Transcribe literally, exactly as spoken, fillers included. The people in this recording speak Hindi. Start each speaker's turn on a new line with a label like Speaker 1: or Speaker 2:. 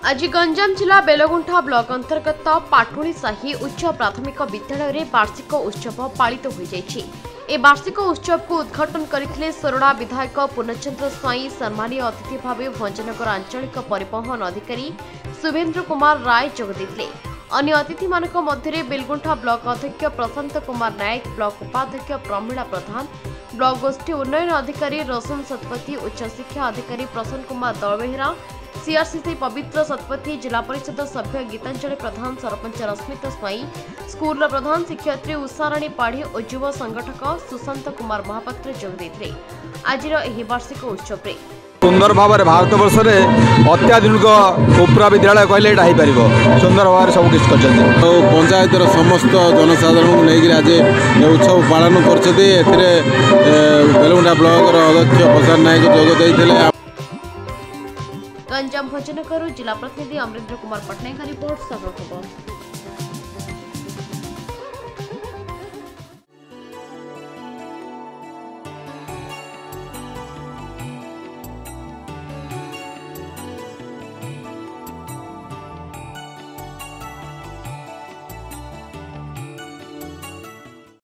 Speaker 1: आज गंजाम जिला बेलगुंठा ब्लॉक अंतर्गत पाटुणी साही उच्च प्राथमिक विद्यालय में वार्षिक उत्सव पालित हो जाइछि। ए वार्षिक उत्सव को उद्घाटन करथिले सोरडा विधायक पूर्णचंद्र स्वाई। सम्मानीय अतिथि भाव भंजनगर आंचलिक परिवहन अधिकारी शुभेन्द्र कुमार राय जोग देथिले। अन्य अतिथि मानक मध्य बेलगुंठा ब्लॉक अध्यक्ष प्रशांत कुमार नायक, ब्लॉक उपाध्यक्ष प्रमीला प्रधान, ब्लॉक गोष्ठी उन्नयन अधिकारी रोशन शतपथी, उच्च शिक्षा अधिकारी प्रसन्न कुमार दलबेहरा, सीआरसीसी पवित्र शतपथी, जिला परिषद सभ्य गीतांजलि प्रधान, सरपंच रश्मिता स्वाई, स्कूल प्रधान शिक्षयित्री उषाराणी पाढ़ी और युव संगठक सुशांत कुमार महापात्र जोग देथिले। आज वार्षिक उत्सव
Speaker 2: सुंदर भाव में भारत वर्ष में अत्याधुनिक उपरा विद्यालय कहले यहाँ सुंदर भाव सब किसी कर
Speaker 3: पंचायत समस्त जनसाधारण को लेकर आज उत्सव पालन कर बेलगुंठा ब्लॉक अध्यक्ष प्रसाद नायक जोग देते।
Speaker 1: गंजाम भंजनगर जिला प्रतिनिधि अमरेंद्र कुमार पटनायक रिपोर्ट।